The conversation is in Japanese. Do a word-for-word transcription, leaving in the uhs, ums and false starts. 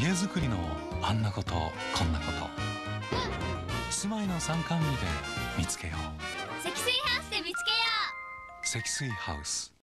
家づくりのあんなことこんなこと、住まいの参観日で見つけよう。 積水ハウスで見つけよう。 積水ハウス。